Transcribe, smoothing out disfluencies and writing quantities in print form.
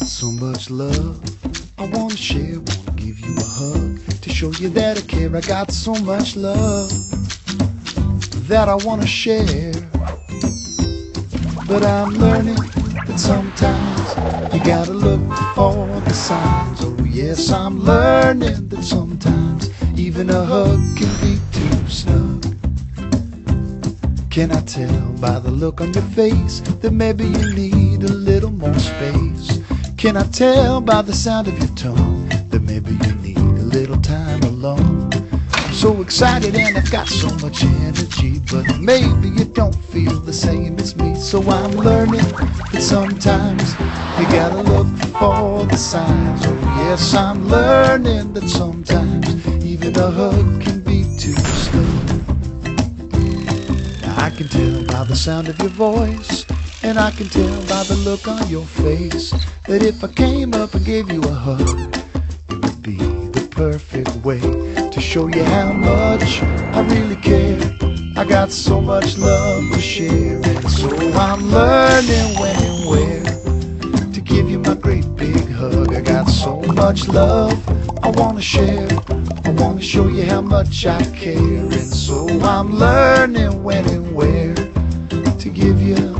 so much love I wanna share, wanna give you a hug to show you that I care. I got so much love that I wanna share, but I'm learning that sometimes you gotta look for the signs. Oh yes, I'm learning that sometimes even a hug can be too snug. Can I tell by the look on your face that maybe you need a little more space? Can I tell by the sound of your tone that maybe you need a little time alone? I'm so excited and I've got so much energy, but maybe you don't feel the same as me. So I'm learning that sometimes you gotta look for the signs. Oh yes, I'm learning that sometimes even a hug can be too slow. I can tell by the sound of your voice, and I can tell by the look on your face, that if I came up and gave you a hug, it would be the perfect way to show you how much I really care. I got so much love to share, and so I'm learning when and where to give you my great big hug. I got so much love I wanna share, I wanna show you how much I care, and so I'm learning when and where to give you